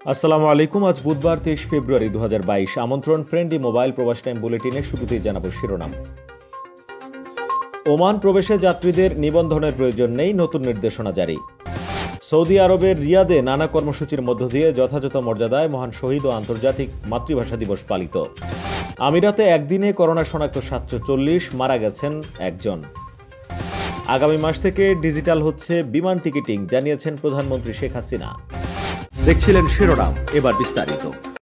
আসসালামু আলাইকুম। আজ বুধবার 23 ফেব্রুয়ারি 2022। আমন্ত্রণ ফ্রেন্ডলি মোবাইল প্রবাস টাইম বুলেটিনের শুরুতেই জানাবো শিরোনাম। ওমান প্রবেশে যাত্রীদের নিবন্ধনের প্রয়োজন নেই, নতুন নির্দেশনা জারি। সৌদি আরবের রিয়াদে নানা কর্মসূচির মধ্য দিয়ে যথাযথ মর্যাদায় মহান শহীদ ও আন্তর্জাতিক মাতৃভাষা দিবস পালিত। আমিরাতে একদিনে করোনা শনাক্ত 740, মারা গেছেন একজন। আগামী মাস থেকে ডিজিটাল হচ্ছে বিমান টিকিটিং, জানিয়েছেন প্রধানমন্ত্রী শেখ হাসিনা। দেখছিলেন শিরোনাম, এবার বিস্তারিত।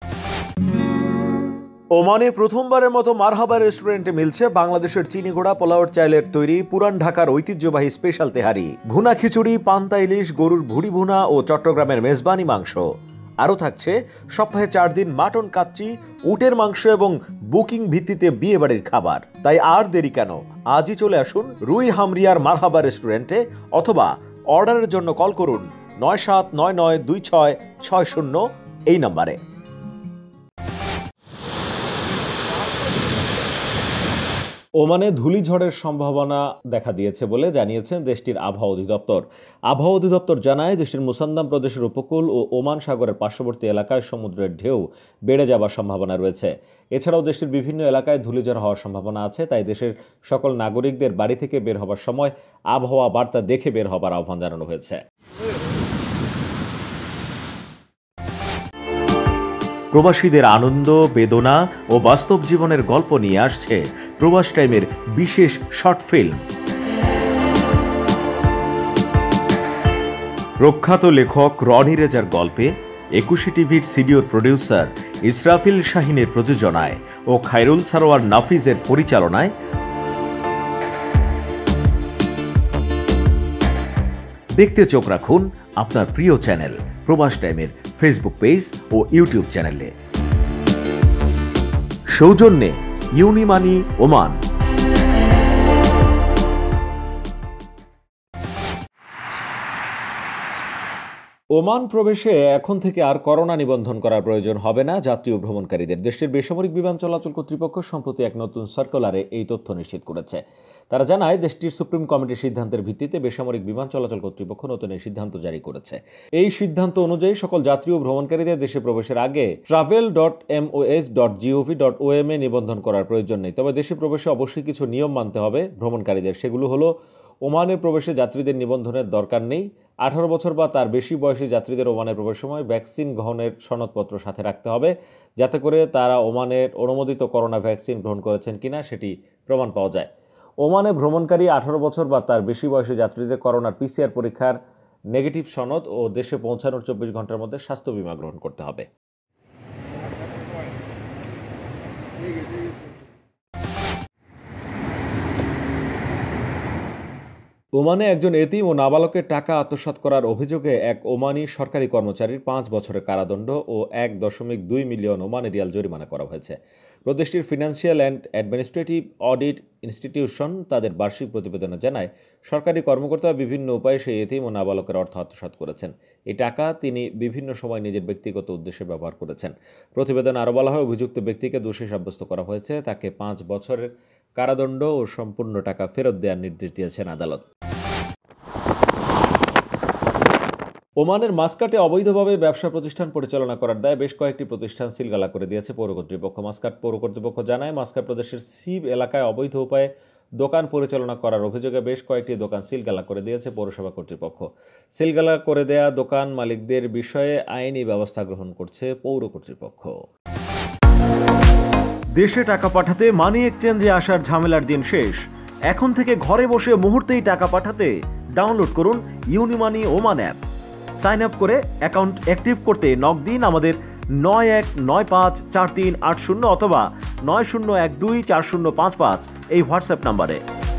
ওমানে প্রথমবারের মতো মারহাবা রেস্টুরেন্টে মিলছে বাংলাদেশের চিনিঘোড়া পোলাওর চাইলের তৈরি পুরান ঢাকার ঐতিহ্যবাহী স্পেশাল তেহারি, ভুনা খিচুড়ি, পান্তা ইলিশ, গরুর ভুড়ি ভুনা ও চট্টগ্রামের মেজবানি মাংস। আরও থাকছে সপ্তাহে 4 দিন মাটন কাচ্চি, উটের মাংস এবং বুকিং ভিত্তিতে বিয়ে বাড়ির খাবার। তাই আর দেরি কেন, আজই চলে আসুন রুই হামরিয়ার মারহাবা রেস্টুরেন্টে অথবা অর্ডারের জন্য কল করুন 97992660 এই নম্বরে। ওমানে ধূলিঝড়ের সম্ভাবনা দেখা দিয়েছে বলে জানিয়েছেন দেশটির আবহাওয়া অধিদপ্তর। আবহাওয়া অধিদপ্তর জানায়, দেশটির মুসান্দাম প্রদেশের উপকূল ও ওমান সাগরের পার্শ্ববর্তী এলাকায় সমুদ্রের ঢেউ বেড়ে যাওয়ার সম্ভাবনা রয়েছে। এছাড়াও দেশটির বিভিন্ন এলাকায় ধূলিঝড় হওয়ার সম্ভাবনা আছে, তাই দেশের সকল নাগরিকদের বাড়ি থেকে বের হবার সময় আবহাওয়া বার্তা দেখে বের হবার আহ্বান জানানো হয়েছে। প্রবাসীদের আনন্দ, বেদনা ও বাস্তব জীবনের গল্প নিয়ে আসছে প্রবাস টাইমের বিশেষ শর্ট ফিল্ম। প্রখ্যাত লেখক রনি রেজার গল্পে 21 টিভির সিনিয়র প্রডিউসার ইসরাফিল শাহিনের প্রযোজনায় ও খায়রুল সারোয়ার নাফিজের পরিচালনায় দেখতে চোখ রাখুন আপনার প্রিয় চ্যানেল প্রবাস টাইমের ফেসবুক পেজ ও ইউটিউব চ্যানেলে। সৌজন্যে ইউনিমানি ওমান। ওমান প্রবেশে এখন থেকে আর করোনা নিবন্ধন করার প্রয়োজন হবে না যাত্রী ও ভ্রমণকারীদের। দেশটির বেসামরিক বিমান চলাচল কর্তৃপক্ষ সম্প্রতি এক নতুন সার্কুলারে এই তথ্য নিশ্চিত করেছে। তারা জানায়, দেশটির সুপ্রিম কমিটির সিদ্ধান্তের ভিত্তিতে বেসামরিক বিমান চলাচল কর্তৃপক্ষ নতুন এই সিদ্ধান্ত জারি করেছে। এই সিদ্ধান্ত অনুযায়ী সকল যাত্রী ও ভ্রমণকারীদের দেশে প্রবেশের আগে travel.mos.gov.om এ নিবন্ধন করার প্রয়োজন নেই। তবে দেশে প্রবেশে অবশ্যই কিছু নিয়ম মানতে হবে ভ্রমণকারীদের। সেগুলো হলো, ওমানে প্রবেশে যাত্রীদের নিবন্ধনের দরকার নেই। 18 বছর বা তার বেশি বয়সী যাত্রীদের ওমানে প্রবেশের সময় ভ্যাকসিন গ্রহণের সনদপত্র সাথে রাখতে হবে, যাতে করে তারা ওমানের অনুমোদিত করোনা ভ্যাকসিন গ্রহণ করেছেন কিনা সেটি প্রমাণ পাওয়া যায়। ওমানে ভ্রমণকারী 18 বছর বা তার বেশি বয়সী যাত্রীদের করোনার PCR পরীক্ষার নেগেটিভ সনদ ও দেশে পৌঁছানোর 24 ঘন্টার মধ্যে স্বাস্থ্য বীমা গ্রহণ করতে হবে। ওমানে একজন এতিম ও নাবালকের টাকা আত্মসাৎ করার অভিযোগে এক ওমানি সরকারি কর্মচারীর 5 বছরের কারাদণ্ড ও 1.2 মিলিয়ন ওমানি রিয়াল জরিমানা করা হয়েছে। প্রদেশটির financial and administrative audit institution তাদের বার্ষিক প্রতিবেদনে জানায়, সরকারি কর্মকর্তা বিভিন্ন উপায়ে সেই এতিম ও নাবালকের অর্থ আত্মসাৎ করেছেন। এই টাকা তিনি বিভিন্ন সময় নিজের ব্যক্তিগত উদ্দেশ্যে ব্যবহার করেছেন। প্রতিবেদনে আরও বলা হয়, অভিযুক্ত ব্যক্তিকে দোষী সাব্যস্ত করা হয়েছে। তাকে 5 বছরের কারাদণ্ড ও সম্পূর্ণ টাকা ফেরত দেওয়ার নির্দেশ দিয়েছেন আদালত। ওমানের মাস্কাটে অবৈধভাবে ব্যবসা প্রতিষ্ঠান পরিচালনা করার দায়ে বেশ কয়েকটি প্রতিষ্ঠান সিলগালা করে দিয়েছে পৌর কর্তৃপক্ষ। মাস্কাট পৌর কর্তৃপক্ষ জানায়, মাস্কাট প্রদেশের সিব এলাকায় অবৈধ উপায়ে দোকান পরিচালনা করার অভিযোগে বেশ কয়েকটি দোকান সিলগালা করে দিয়েছে পৌরসভা কর্তৃপক্ষ। সিলগালা করে দেয়া দোকান মালিকদের বিষয়ে আইনি ব্যবস্থা গ্রহণ করছে পৌর কর্তৃপক্ষ। দেশে টাকা পাঠাতে মানি এক্সচেঞ্জে আসার ঝামেলার দিন শেষ। এখন থেকে ঘরে বসে মুহূর্তেই টাকা পাঠাতে ডাউনলোড করুন Unimoni Oman app. Sign up করে অ্যাকাউন্ট অ্যাক্টিভ করতে নক দিন আমাদের 91954380 অথবা 90124055 এই হোয়াটসঅ্যাপ নাম্বারে।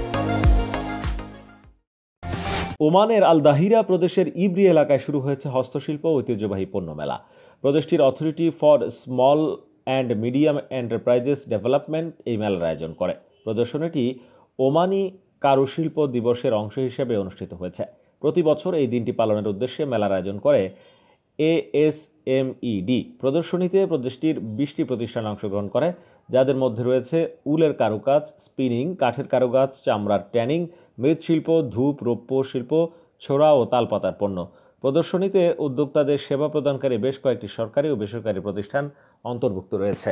ওমানের আল দাহিরা প্রদেশের ইব্রি এলাকায় শুরু হয়েছে হস্তশিল্প ও ঐতিহ্যবাহী পণ্য মেলা। প্রদেশটির authority for small and medium enterprises development এই মেলার আয়োজন করে। প্রদর্শনীটি ওমানি কারুশিল্প দিবসের অংশ হিসেবে অনুষ্ঠিত হয়েছে। প্রতি বছর এই দিনটি পালনের উদ্দেশ্যে মেলার আয়োজন করে ASMED। প্রদর্শনীতে প্রদেশটির 20টি প্রতিষ্ঠান অংশগ্রহণ করে, যাদের মধ্যে রয়েছে উলের কারুকাজ, স্পিনিং, কাঠের কারুকাজ, চামড়ার ট্যানিং, মৃৎশিল্প, ধূপ, রৌপ্য শিল্প, ছোড়া ও তালপাতার পণ্য। প্রদর্শনীতে উদ্যোক্তাদের সেবা প্রদানকারী বেশ কয়েকটি সরকারি ও বেসরকারি প্রতিষ্ঠান অন্তর্ভুক্ত রয়েছে।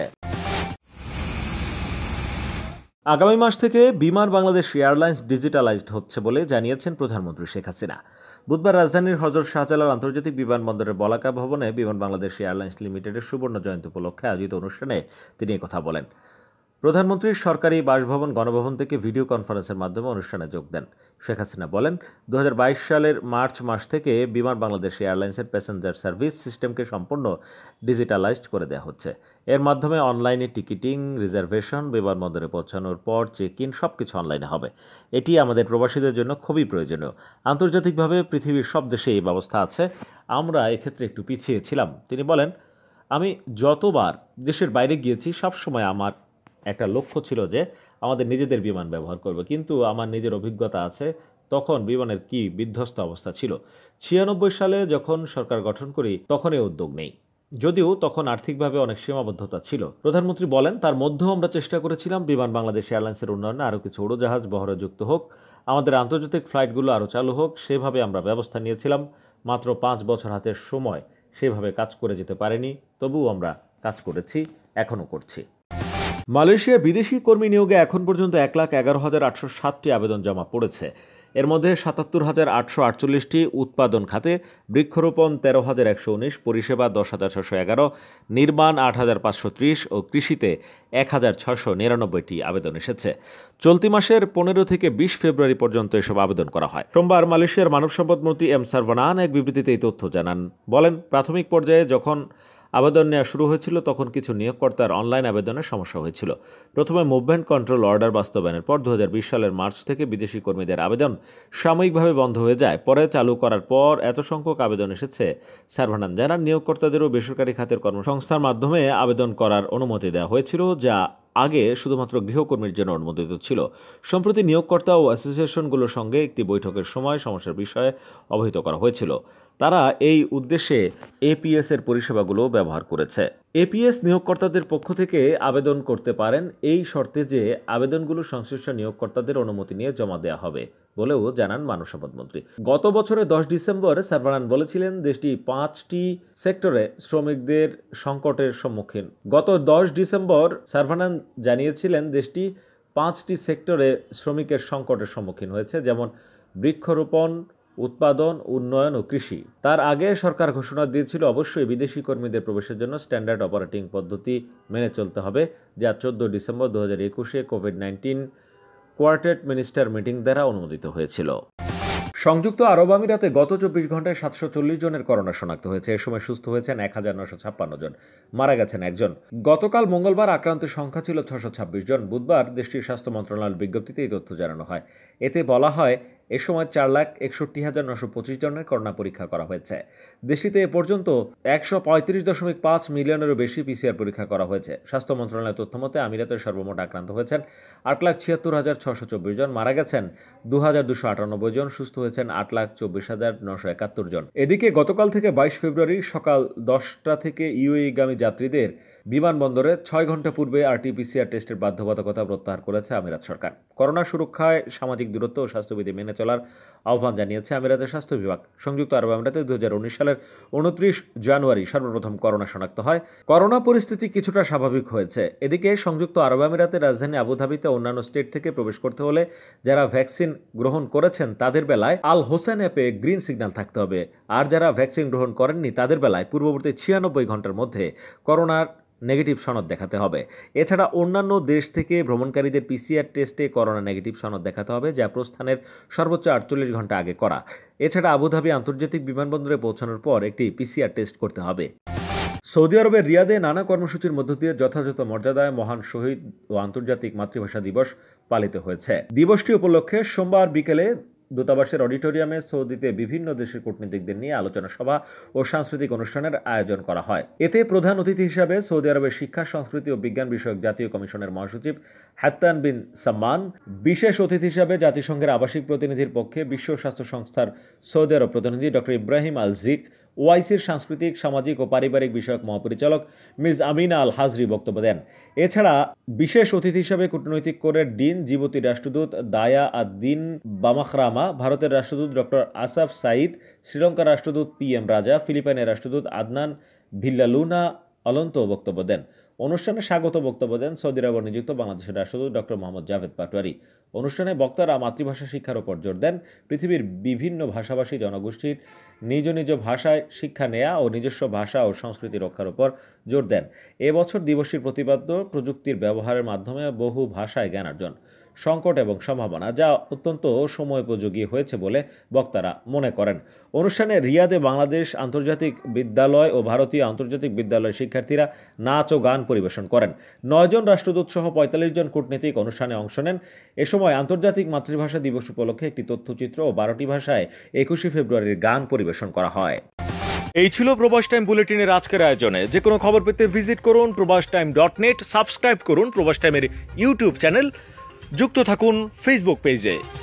আগামী মাস থেকে বিমান বাংলাদেশ এয়ারলাইন্স ডিজিটালাইজড হচ্ছে বলে জানিয়েছেন প্রধানমন্ত্রী শেখ হাসিনা। বুধবার রাজধানীর হযরত শাহজালাল আন্তর্জাতিক বিমানবন্দরের বলাকা ভবনে বিমান বাংলাদেশ এয়ারলাইন্স লিমিটেডের সুবর্ণ জয়ন্তী উপলক্ষে আয়োজিত অনুষ্ঠানে তিনি একথা বলেন। প্রধানমন্ত্রীর সরকারি বাসভবন গণভবন থেকে ভিডিও কনফারেন্সের মাধ্যমে অনুষ্ঠানে যোগ দেন। শেখ হাসিনা বলেন, 2022 সালের মার্চ মাস থেকে বিমান বাংলাদেশ এয়ারলাইন্সের প্যাসেঞ্জার সার্ভিস সিস্টেমকে সম্পূর্ণ ডিজিটালাইজড করে দেওয়া হচ্ছে। এর মাধ্যমে অনলাইনে টিকিটিং, রিজার্ভেশন, বিমানবন্দরে পৌঁছানোর পর চেক ইন সবকিছু অনলাইনে হবে। এটি আমাদের প্রবাসীদের জন্য খুবই প্রয়োজনীয়। আন্তর্জাতিকভাবে পৃথিবীর সব দেশে এই ব্যবস্থা আছে, আমরা এক্ষেত্রে একটু পিছিয়ে ছিলাম। তিনি বলেন, আমি যতবার দেশের বাইরে গিয়েছি সবসময় আমার একটা লক্ষ্য ছিল যে আমাদের নিজেদের বিমান ব্যবহার করব, কিন্তু আমার নিজের অভিজ্ঞতা আছে তখন বিমানের কি বিধ্বস্ত অবস্থা ছিল। 96 সালে যখন সরকার গঠন করি তখন এই উদ্যোগ নেই, যদিও তখন আর্থিকভাবে অনেক সীমাবদ্ধতা ছিল। প্রধানমন্ত্রী বলেন, তার মধ্যেও আমরা চেষ্টা করেছিলাম বিমান বাংলাদেশ এয়ারলাইন্সের উন্নয়নে আরও কিছু উড়োজাহাজ বহরে যুক্ত হোক, আমাদের আন্তর্জাতিক ফ্লাইটগুলো আরও চালু হোক। সেভাবে আমরা ব্যবস্থা নিয়েছিলাম। মাত্র 5 বছর হাতের সময় সেভাবে কাজ করে যেতে পারেনি, তবুও আমরা কাজ করেছি, এখনও করছি। মালয়েশিয়া বিদেশি কর্মী নিয়োগে এখন পর্যন্ত 1,11,807টি আবেদন জমা পড়েছে। এর মধ্যে 77,848টি উৎপাদন খাতে, বৃক্ষরোপণ 13,119, পরিষেবা 10,611, নির্মাণ 8,530 ও কৃষিতে 1,699টি আবেদন এসেছে। চলতি মাসের 15 থেকে 20 ফেব্রুয়ারি পর্যন্ত এসব আবেদন করা হয়। সোমবার মালয়েশিয়ার মানব সম্পদ মন্ত্রী এম সারভানান এক বিবৃতিতে এই তথ্য জানান। বলেন, প্রাথমিক পর্যায়ে যখন আবেদন নেওয়া শুরু হয়েছিল তখন কিছু নিয়োগকর্তার অনলাইন আবেদনের সমস্যা হয়েছিল। প্রথমে মুভমেন্ট কন্ট্রোল অর্ডার বাস্তবায়নের পর 2020 সালের মার্চ থেকে বিদেশি কর্মীদের আবেদন সাময়িকভাবে বন্ধ হয়ে যায়। পরে চালু করার পর এত সংখ্যক আবেদন এসেছে। সারভানান জানান, নিয়োগকর্তাদেরও বেসরকারি খাতের কর্মসংস্থার মাধ্যমে আবেদন করার অনুমতি দেওয়া হয়েছিল, যা আগে শুধুমাত্র গৃহকর্মীর জন্য অনুমোদিত ছিল। সম্প্রতি নিয়োগকর্তা ও অ্যাসোসিয়েশনগুলোর সঙ্গে একটি বৈঠকের সময় সমস্যার বিষয়ে অবহিত করা হয়েছিল। তারা এই উদ্দেশ্যে এপিএস এর পরিষেবাগুলো ব্যবহার করেছে। এপিএস নিয়োগকর্তাদের পক্ষ থেকে আবেদন করতে পারেন এই শর্তে যে আবেদনগুলো সংশ্লিষ্ট নিয়োগকর্তাদের অনুমতি নিয়ে জমা দেওয়া হবে বলেও জানান মানব সম্পদ মন্ত্রী। গত বছরের 10 ডিসেম্বর সারভানান বলেছিলেন, দেশটি 5টি সেক্টরে শ্রমিকদের সংকটের সম্মুখীন। গত 10 ডিসেম্বর সারভানান জানিয়েছিলেন দেশটি 5টি সেক্টরে শ্রমিকের সংকটের সম্মুখীন হয়েছে, যেমন বৃক্ষরোপণ, উৎপাদন, উন্নয়ন ও কৃষি। তার আগে সরকার ঘোষণা দিয়েছিল অবশ্যই বিদেশি কর্মীদের প্রবেশের জন্য স্ট্যান্ডার্ড অপারেটিং পদ্ধতি মেনে চলতে হবে, যা 14 ডিসেম্বর 2021-এ কোভিড-19 কোয়ার্টেট মিনিস্টার মিটিং দ্বারা অনুমোদিত হয়েছিল। সংযুক্ত আরব আমিরাতে গত 24 ঘন্টায় 740 জনের করোনা শনাক্ত হয়েছে। এ সময় সুস্থ হয়েছেন 1,956 জন, মারা গেছেন একজন। গতকাল মঙ্গলবার আক্রান্তের সংখ্যা ছিল 626 জন। বুধবার দেশটির স্বাস্থ্য মন্ত্রণালয়ের বিজ্ঞপ্তিতে এই তথ্য জানানো হয়। এতে বলা হয়, এ সময় 4,61,925 জনের করোনা পরীক্ষা করা হয়েছে। দেশটিতে এ পর্যন্ত 135.5 মিলিয়নেরও বেশি পিসিআর পরীক্ষা করা হয়েছে। স্বাস্থ্য মন্ত্রণালয়ের তথ্য মতে আমিরাতের সর্বমোট আক্রান্ত হয়েছেন 8,76,624 জন, মারা গেছেন 2,298 জন, সুস্থ হয়েছেন 8,24,971 জন। এদিকে গতকাল থেকে 22 ফেব্রুয়ারি সকাল 10টা থেকে ইউএইগামী যাত্রীদের বিমানবন্দরে 6 ঘন্টা পূর্বে আরটিপিসিআর টেস্টের বাধ্যবাধকতা প্রত্যাহার করেছে আমিরাত সরকার। করোনা সুরক্ষায় সামাজিক দূরত্ব ও স্বাস্থ্যবিধি মেনে চলার আহ্বান জানিয়েছে আমিরাতের স্বাস্থ্য বিভাগ। সংযুক্ত আরব আমিরাতে 2019 সালের 29 জানুয়ারি সর্বপ্রথম করোনা শনাক্ত হয়। করোনা পরিস্থিতি কিছুটা স্বাভাবিক হয়েছে। এদিকে সংযুক্ত আরব আমিরাতের রাজধানী আবুধাবিতে অন্যান্য স্টেট থেকে প্রবেশ করতে হলে যারা ভ্যাকসিন গ্রহণ করেছেন তাদের বেলায় আল হোসেন অ্যাপে গ্রিন সিগন্যাল থাকতে হবে, আর যারা ভ্যাকসিন গ্রহণ করেননি তাদের বেলায় পূর্ববর্তী 96 ঘন্টার মধ্যে করোনার নেগেটিভ সনদ দেখাতে হবে। এছাড়া অন্যান্য দেশ থেকে ভ্রমণকারীদের পিসিআর টেস্টে করোনা নেগেটিভ সনদ দেখাতে হবে, যা প্রস্থানের সর্বোচ্চ 48 ঘন্টা আগে করা। এছাড়া আবুধাবি আন্তর্জাতিক বিমানবন্দরে পৌঁছানোর পর একটি পিসিআর টেস্ট করতে হবে। সৌদি আরবের রিয়াদে নানা কর্মসূচির মধ্য দিয়ে যথাযথ মর্যাদায় মহান শহীদ ও আন্তর্জাতিক মাতৃভাষা দিবস পালিত হয়েছে। দিবসটি উপলক্ষে সোমবার বিকেলে দূতাবাসের অডিটোরিয়ামে সৌদিতে বিভিন্ন দেশের কূটনীতিকদের নিয়ে আলোচনা সভা ও সাংস্কৃতিক অনুষ্ঠানের আয়োজন করা হয়। এতে প্রধান অতিথি হিসাবে সৌদি আরবের শিক্ষা, সংস্কৃতি ও বিজ্ঞান বিষয়ক জাতীয় কমিশনের মহাসচিব হাত্তান বিন সাম্মান, বিশেষ অতিথি হিসাবে জাতিসংঘের আবাসিক প্রতিনিধির পক্ষে বিশ্ব স্বাস্থ্য সংস্থার সৌদি আরব প্রতিনিধি ডক্টর ইব্রাহিম আল জিক ওআইসির সাংস্কৃতিক, সামাজিক ও পারিবারিক বিষয়ক মহাপরিচালক মিস আমিনা আল হাজরি বক্তব্য দেন। এছাড়া বিশেষ অতিথি হিসেবে কূটনৈতিক কোরের ডিন, জিবুতি রাষ্ট্রদূত দায়া আদ-দিন বামাখরামা, ভারতের রাষ্ট্রদূত ডক্টর আসাফ সাইদ, শ্রীলঙ্কার রাষ্ট্রদূত PM রাজা, ফিলিপাইনের রাষ্ট্রদূত আদনান ভিল্লালুনা অলন্ত বক্তব্য দেন। অনুষ্ঠানে স্বাগত বক্তব্য দেন সৌদি আরবে নিযুক্ত বাংলাদেশের রাষ্ট্রদূত ডক্টর মোহাম্মদ জাভেদ পাটোয়ারি। অনুষ্ঠানে বক্তারা মাতৃভাষা শিক্ষার উপর জোর দেন, পৃথিবীর বিভিন্ন ভাষাভাষী জনগোষ্ঠীর নিজ নিজ ভাষায় শিক্ষা নেয়া ও নিজস্ব ভাষা ও সংস্কৃতি রক্ষার উপর জোর দেন। এবছর দিবসটির প্রতিপাদ্য প্রযুক্তির ব্যবহারের মাধ্যমে বহু ভাষায় জ্ঞান অর্জন, সংকট এবং সম্ভাবনা, যা অত্যন্ত সময়োপযোগী হয়েছে বলে বক্তারা মনে করেন। অনুষ্ঠানে রিয়াদে বাংলাদেশ আন্তর্জাতিক বিদ্যালয় ও ভারতীয় আন্তর্জাতিক বিদ্যালয়ের শিক্ষার্থীরা নাচ ও গান পরিবেশন করেন। 9 জন রাষ্ট্রদূত সহ 45 জন কূটনীতিক অনুষ্ঠানে অংশ নেন। এ সময় আন্তর্জাতিক মাতৃভাষা দিবস উপলক্ষে একটি তথ্যচিত্র ও 12টি ভাষায় 21শে ফেব্রুয়ারির গান পরিবেশন করা হয়। এই ছিল প্রবাস টাইম বুলেটিনের আজকের আয়োজনে। যে কোনো খবর পেতে ভিজিট করুন probashtime.net, সাবস্ক্রাইব করুন প্রবাস টাইমের ইউটিউব চ্যানেল, যুক্ত থাকুন ফেসবুক পেজে।